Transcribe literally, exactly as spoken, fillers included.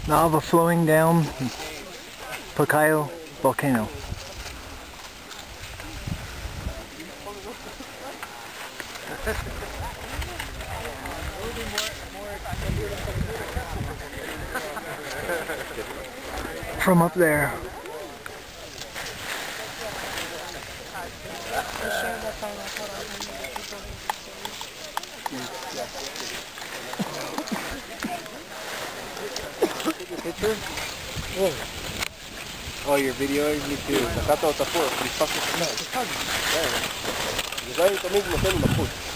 Lava flowing down Pucayo volcano. From up there. Take a picture? Yeah. Oh, you're videoing me too. Acá todo está full. Please fuck with the nose. There. You're right, también como tengo una puta.